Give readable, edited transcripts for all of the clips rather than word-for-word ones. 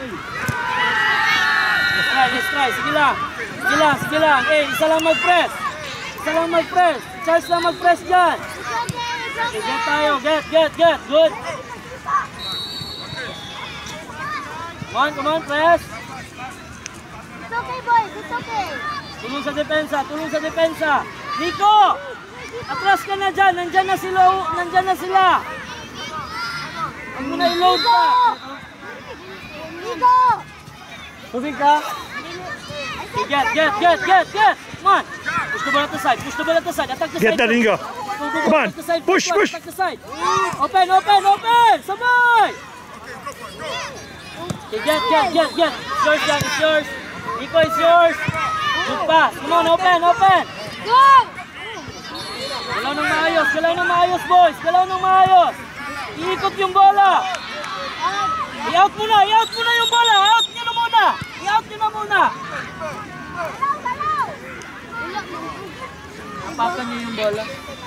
Let's try. Sige lang. Isa lang mag-press. Charles lang mag-press dyan. Okay, get tayo. Get. Good. Come on, press. It's okay, boys. It's okay. Tulong sa depensa. Nico! Atras ka na dyan. Nandyan na sila. Huwag mo na i-load pa. Nico! Tubig ka. Okay, get. Come on. Push the ball at the side. Attack the side. Get that, Nico. Come on. Push. Attack the side. Open. Sabay. Okay, get. It's yours. Nico, it's yours. Good pass. Come on, open. Go! Galaw ng maayos, boys. Iikot yung bola. I-out mo na yung bola. I-out nyo na muna. Apakan nyo yung bola.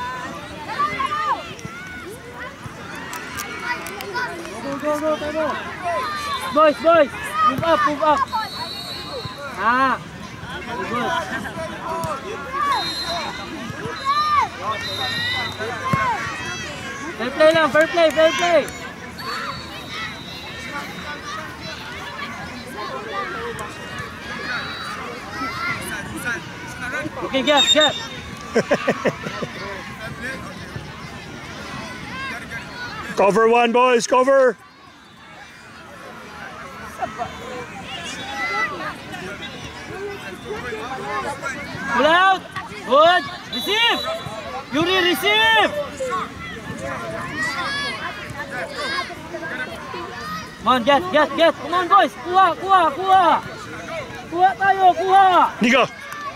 Go. Boys. Move up. Good. Fair play lang, fair play. Okay, get. Cover one, boys, cover. Pull out. Good. Receive. Yuri, receive. Come on, get. Come on, boys. Kuha. Kuha tayo. Nico.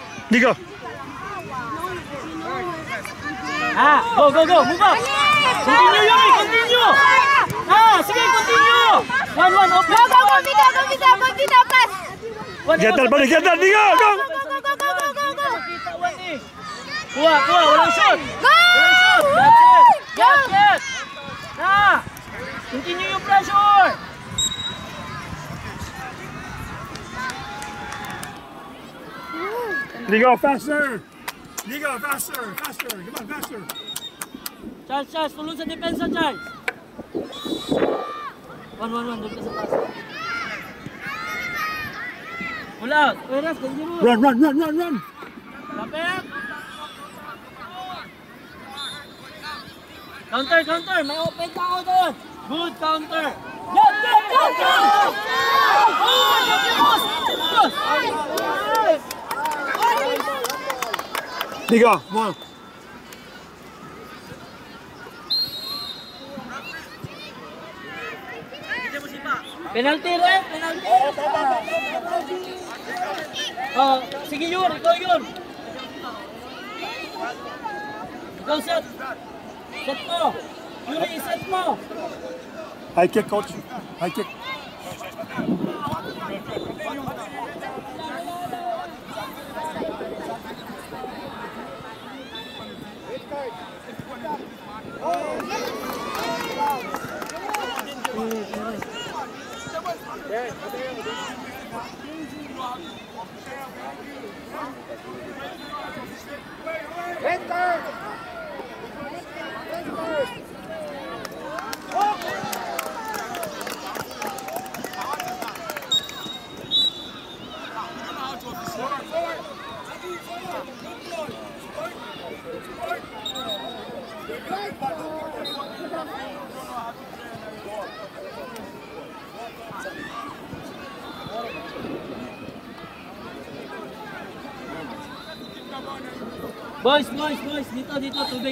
Go. Move up. Continue, Yuri. Continue. Sige, continue. 1-1, open. Go, Vito, pass. Get that, Nico. Go. Kuha. Walang shot. Go! That's it. Get. Continue yung pressure. Nico, faster. Come on, faster. Charles, tulong sa depensa, Charles. 1-1, doon ka sa pass. Pull out. Ref, dangerous. Run. Lapit. Counter. May open pa ako doon. Good counter. Get. Nico, come on. Penalty, Ref. Sige yun. Ikaw set. Set mo. Yuri, set mo. High kick, coach. High kick. Boys, dito, tubig.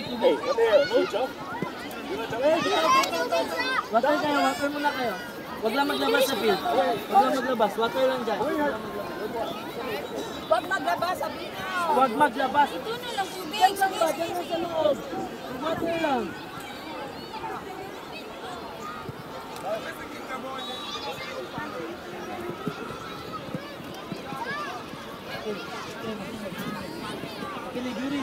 Water muna kayo. Huwag lang maglabas sa field. Water lang dyan. Huwag maglabas, sabi na. Huwag maglabas. Ito na lang, tubig. Diyan sa loob. Water lang. Yuri.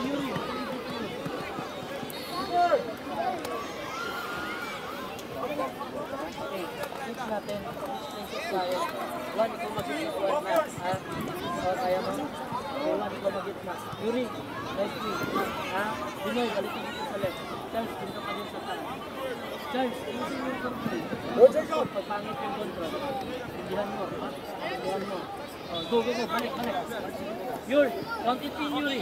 Natin. Wala di ko mag-gitna. Kaya mo? Wala di ko mag-gitna. Yuri, nice play. Dinoy, balikin dito sa left. Charles, dito ka din sa taas. Charles, inusin mo yung control. Pagpangit yung control. Hindihan mo. Hindihan mo. Go, go, go. Balik, balik. Yuri, count it in, Yuri.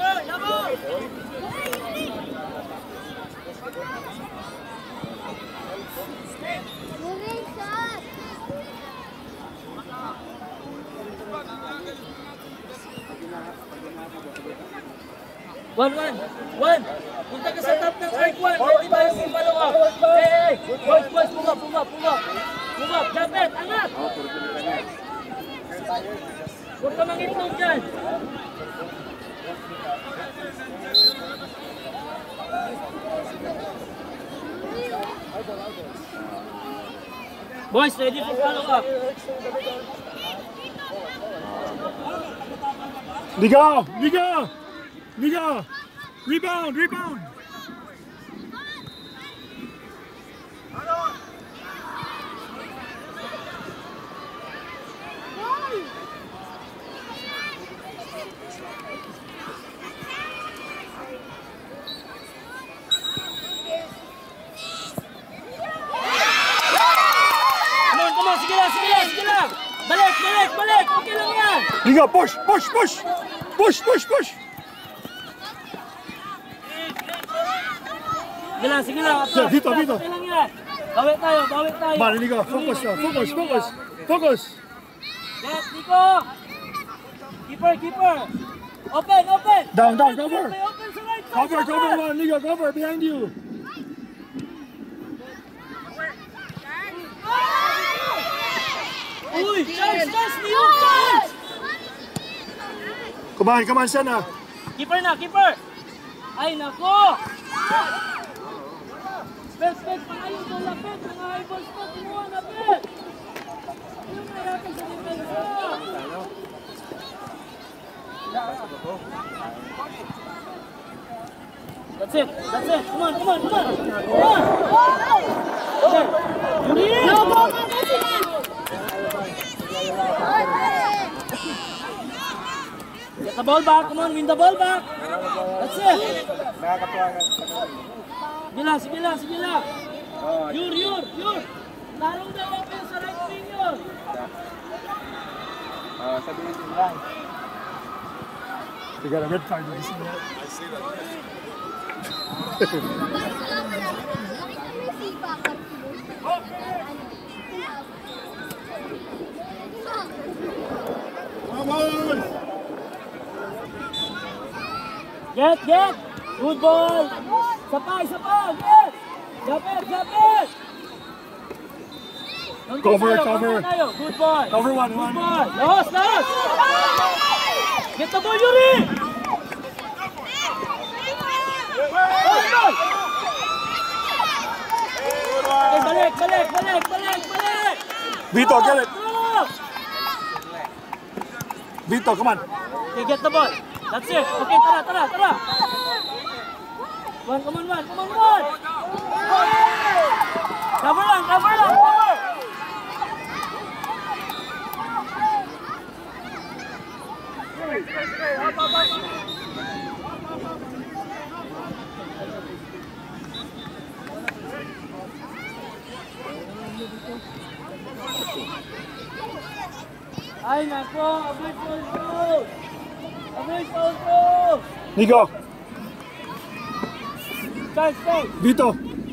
Moving shot. One. Punta ka sa top ng arc 1. Ready ba yung follow up? Hey, boys, move up. Move up, jump it, angat. Huwag ka mangitlog dyan. Boys, ready for follow up. Liga! Rebound! Come on, sige lang. Balik. Okay lang yan. Liga, push! Sige lang. Dito. Okay lang yan. Bawi tayo. Man, Liga, focus. Yes, Nico. Keeper. Open. Down, cover. May open sa right side. Cover, man, Liga, cover, behind you. Uy, chance, Niyong chance. Come on, Sana. Keeper. Ay, nako. Pet, pangayong bola, Pet. Mga high ball spot, kinuha na, Pet. Yung narating sa depensa. That's it. Come on. Okay. Yuri! Go. Get the ball back. Come on, win the ball back. That's it. Sige lang. Yur. Larong daw open sa right wing yun. Sabi ng lang. You got a red card. Did you see that? I see that. Come on! Get. Good ball. Sapay. Get. Jump it. Cover. Good ball. Cover one. Good ball. Last. Get the ball, Yuri. Ball. Okay, balik. Vito, get it. Vito, come on. Okay, get the ball. That's it. Okay, tara. Come on. Cover lang. Ay, nako. Abay, fall. Nico, Stay. Vito.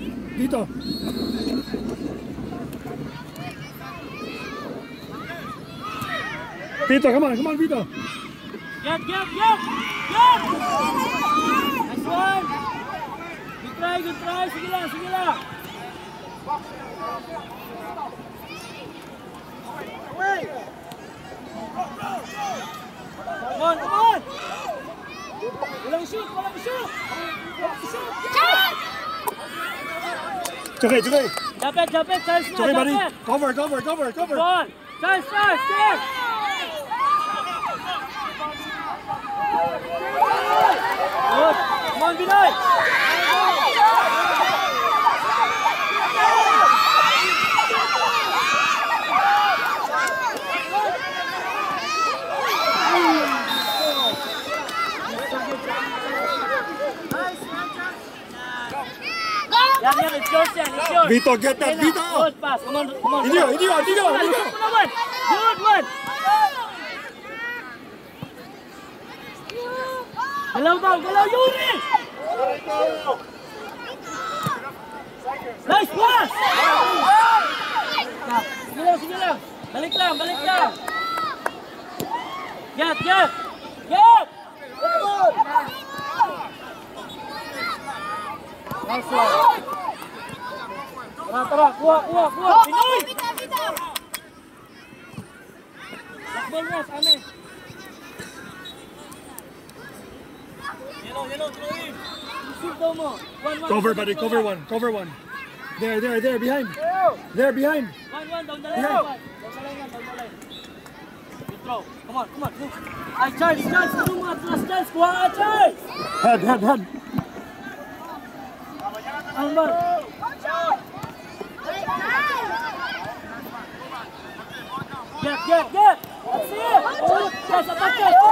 Vito, come on, Vito. Get! Nice one! Good try! Sige lang! Come on! Walang shoot! It's okay. Jump it! Charles It's okay, buddy. na! Cover. Ball! Charles! Yes! Good! Come on, Binoy! It's yours yan, it's yours. Vito, get that, Okay na. Vito. Good pass. Come on, come on. Inigo. Good one. Galaw daw, galaw, Yuri! Nice pass! Sige lang. Balik lang. Get! Nice one. Tara, kuha. Pinoy! Sakbol mo, sa amin. Yellow, Troy. Shoot daw mo. One. Cover, buddy. Cover one. There, behind. There, behind. One, down the line. Down the line. Good throw. Come on. Move. Ay, Charles. Ano mga atlas, Charles? Kuha ka, Charles! Head. Ang ball. Get! That's it! Oh, Charles, attack!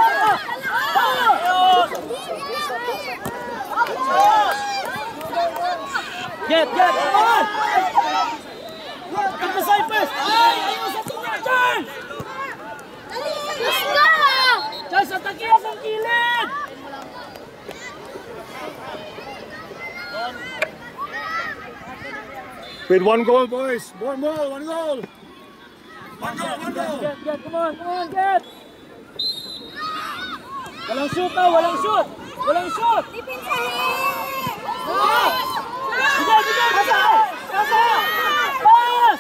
Get! Come on! Attack the side first! Ay! Ayaw sa tunya, Charles! Charles, atake ang kilid! With one goal, boys. One goal. Get, come on, get! Walang shoot! Bigay! Pass!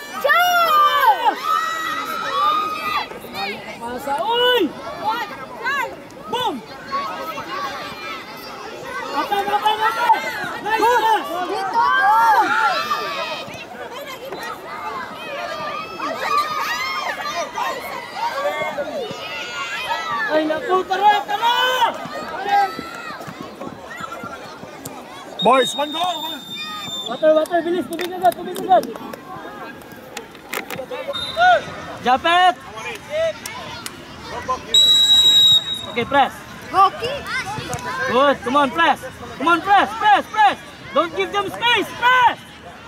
Pasa! Uy! Boom! Atay! Nice pass! Ay, naku! Tara! Boys, one goal. Water, bilis, tubig agad. Japet! Okay, press. Good, come on, press. Press. Don't give them space, press!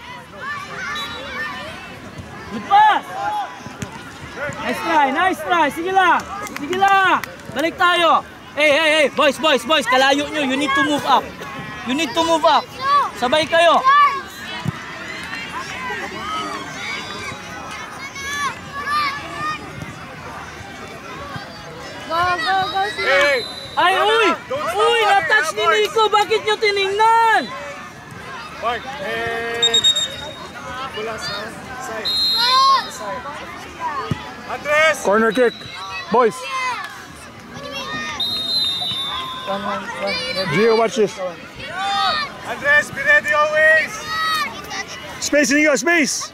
Good pass! Nice try. Sige lang. Balik tayo. Hey, boys, kalayo nyo. You need to move up. Sabay kayo. Go, sila. Ay, uy, na-touch ni Nico. Bakit nyo tiningnan? Mark, and pula sa side. Andres! Corner kick. Boys. Gio, watch this. Andres, be ready always. Space, Nico, space.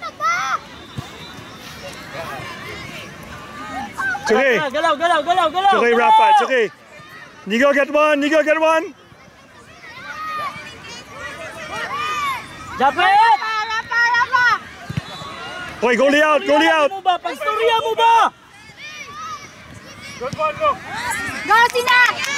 It's okay. Galaw. It's okay, Rafa. It's okay. Nico, get one. Japet! Rafa. Okay, goalie out. Pagstorya mo ba? Good one, look. Go, Sina!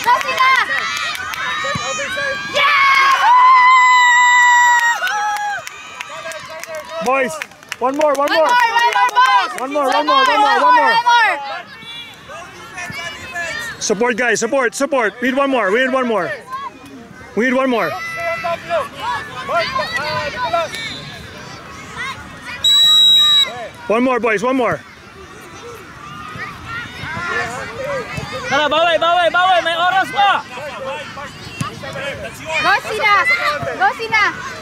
Boys, one more. One more, boys! One more. Support, guys, support. We need one more. One more, boys, one more. Tara, baway. May oras pa. Go, Sina!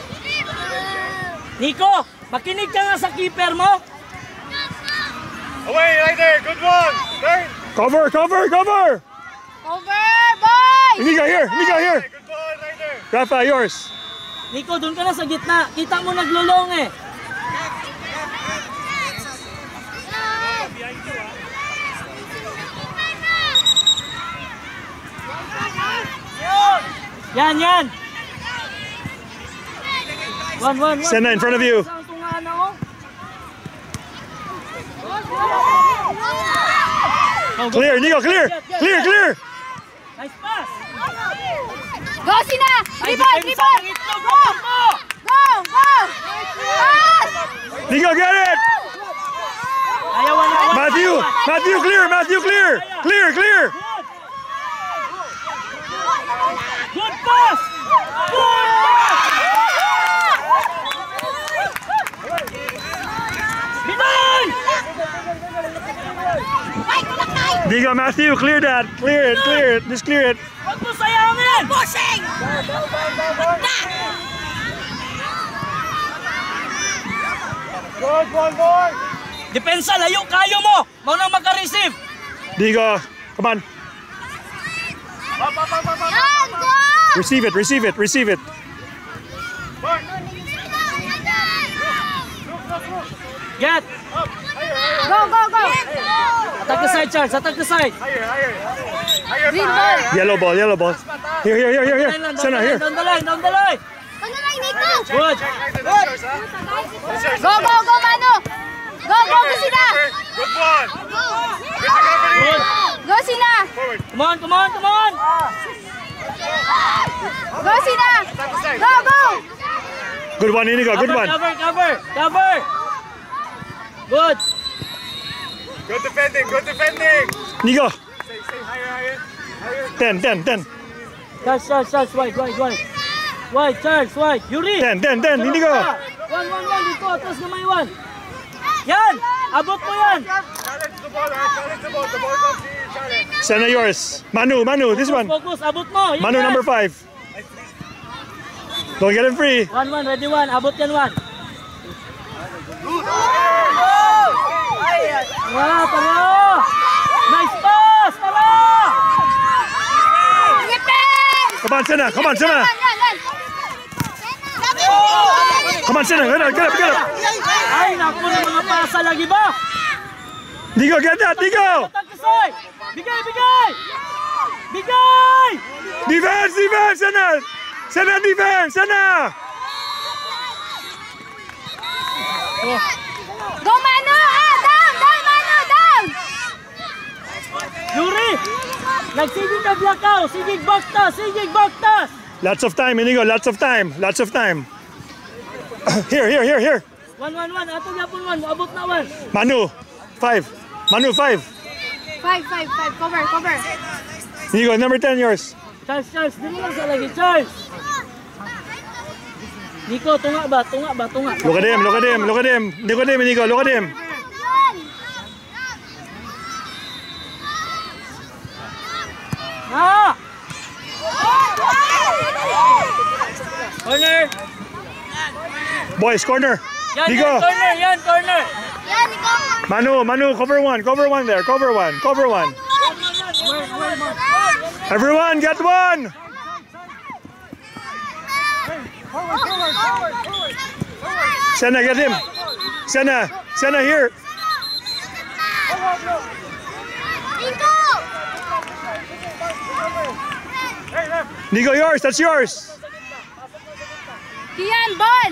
Nico, makinig ka nga sa keeper mo. Away, right there, good one. Turn. Cover. Over, boys! Niga here. Good ball right there. Rafa, yours. Nico, doon ka na sa gitna. Kita mo naglulong eh. Yan. One. Senna in front of you. Clear, Nico, clear. Nice pass. Go, Sina! Dribble! Go! Pass! Nico, get it! Ayaw, wala. Matthew, Matthew, clear, Matthew, clear! Clear, clear! Good pass! Good pass! Binoy! Nico, Matthew, clear that. Clear it, clear it. Just clear it. Huwag mo sayangin! Pushing! Good, one more. Depensa, layo kayo mo! Maunang maka-receive! Nico, come on. Yan! Go! Receive it, receive it, receive it. Get! Go, go, go! Attack the side, Charles. Attack the side. Higher, higher. Higher, Green pa, ball. higher. Yellow ball, yellow ball. Here, here, here, here, here. Sana, here. Down the line, down the line. Ano lang, Nico? Good. Check, right there, that's yours, huh? That's yours. Go, go, go, Mano! Go, go, go, Sina! Good one. Get the company. Good. Go, Sina! Forward. Come on, come on, come on. Go, Sina! Attack the side. Go, go! Good one, Nico, good Cover, one. cover, cover, cover. Good. Good defending, good defending. Nico, Stay higher, higher. Higher. 10, 10, 10. Charles, Charles, Charles. Wide, wide, wide. Wide, Charles, wide. Yuri. 10, 10, 10. Nico. One. Dito. Tapos gamay one. Yan. Abot mo yan. Challenge the ball, huh? Challenge the ball. The ball comes to you, challenge. Sana yours. Manu, this one. Focus. Abot mo. Yan Manu, yan. number 5. Don't get him free. One. Ready one. Abot yan one. Tara. Nice pass. Tara. Come on, Sana. Come on, Sana. Come on, Sana. Get up, get up, get up. Ay, naku na mga pasa lagi ba? Nico, get that, Nico. Attack the side. Bigay, bigay. Bigay. Defense, defense, Sana. Sana, defense, Sana. Go, Mano! Ah, down, Mano, down! Yuri. Nagsigig na blackout. Sigig baktas. Sigig baktas. Lots of time, Nico. Lots of time. Lots of time. Here, here, here, here. One. Ato yapon one. Abot na one. Manu, 5. Manu, 5. 5. Cover. Nico, number 10, yours. Charles. Dili lang sa lagi. Charles. Nico, tunga ba? Look at him, look at him, look at him. Look at him, Nico, look at him. Ah! Corner. Boys, corner. Yan, Nico. corner. Yan, Nico! Manu, cover one there, cover one. Everyone, get one. Sana, get him. Sana here. Nico, yours, that's yours. Kian, ball!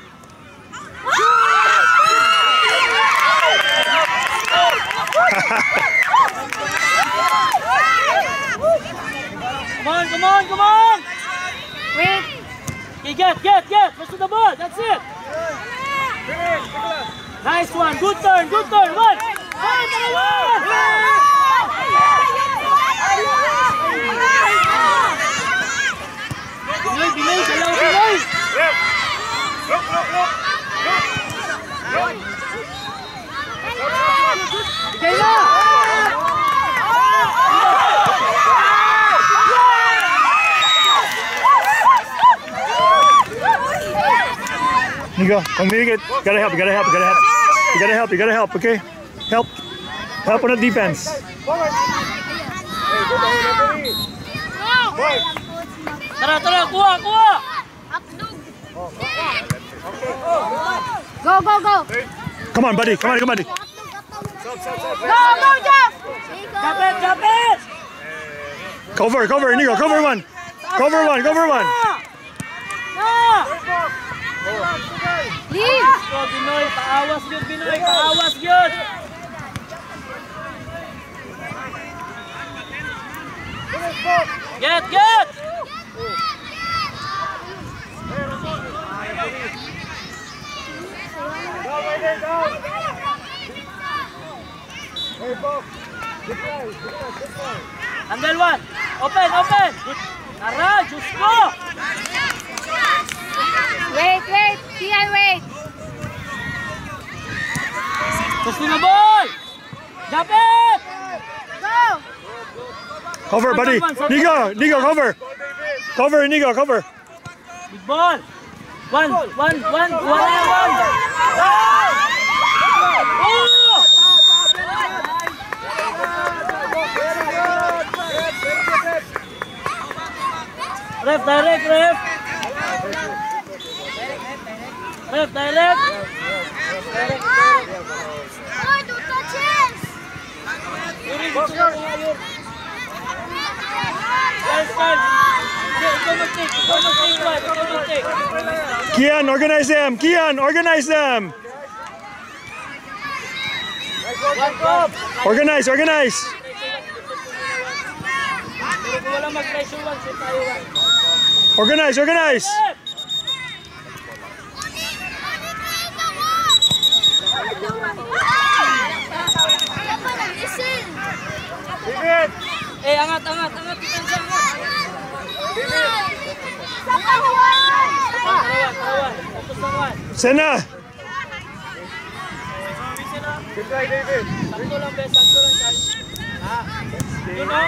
Come on. Wait! Okay, get. Let's do the ball. That's it. Nice one. Good turn. One. Pinoy. Salaw, Pinoy. Left. Look. Okay na. Nico, communicate. Gotta help, okay? Help on the defense. Tara, kuha. Go! Come on, buddy. Go, Jeff! Jump it. Cover, Nico, cover one. Leave! Oh, Pinoy, paawas yun. Get. Hey, Bob. Good play. Good play. Handle one. Open. Tara, Diyos ko. Wait. Kian, wait. Sustainable. Jump it. Go. Cover, buddy. Nico, cover. Cover, Nico, cover. Big ball. One. Oh! Ref, direct. Ref, direct. Oh, two touches. Yuri, gusto mo nga, Yuri. Guys. Ikaw mag-take. Kian, organize them. One top. Organize. Pero kung walang mag-pressure one, shoot tayo one. Organize. David. Angat. Depensa, angat. Tarawan. Focus lang one. Sena. Good play, David. Sakto lang, Charles. You know?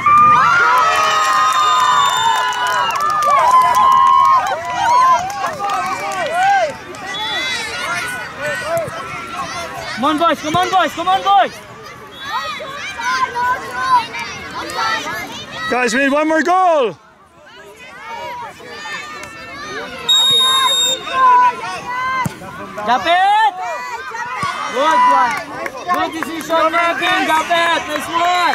Come on, boys. Guys, we need one more goal. Japet! Good one. Good decision making, Japet. Nice one.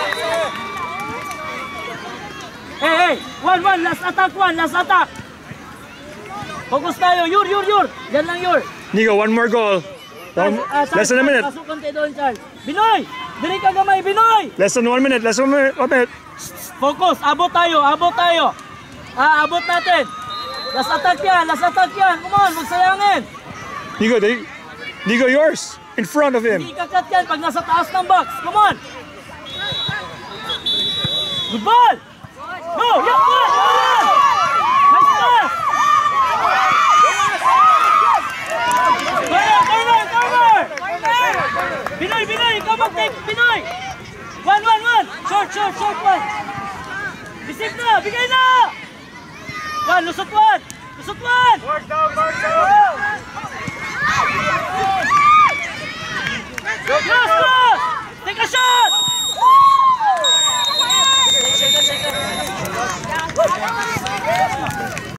Hey. One. Last attack. Focus tayo. Yur. Yan lang, Yur. Nico, one more goal. Less than a minute. Pasok konti doon, Charles. Binoy! Dili ka gamay, Binoy! Less than 1 minute. Focus. Abot tayo. Abot natin. Last attack yan. Come on, magsayangin. Nico, yours. In front of him. Hindi ikakat yan pag nasa taas ng box. Come on. Good ball. Go. Yeah, good. Nice pass. Cover. Binoy. Ikaw mag-take. Binoy. One. Short one. Receive na. Bigay na. One. Lusot one. Mark down.